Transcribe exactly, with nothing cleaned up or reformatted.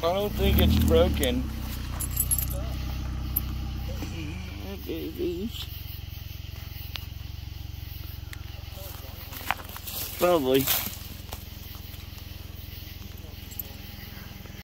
I don't think it's broken. Hi, babies. Probably.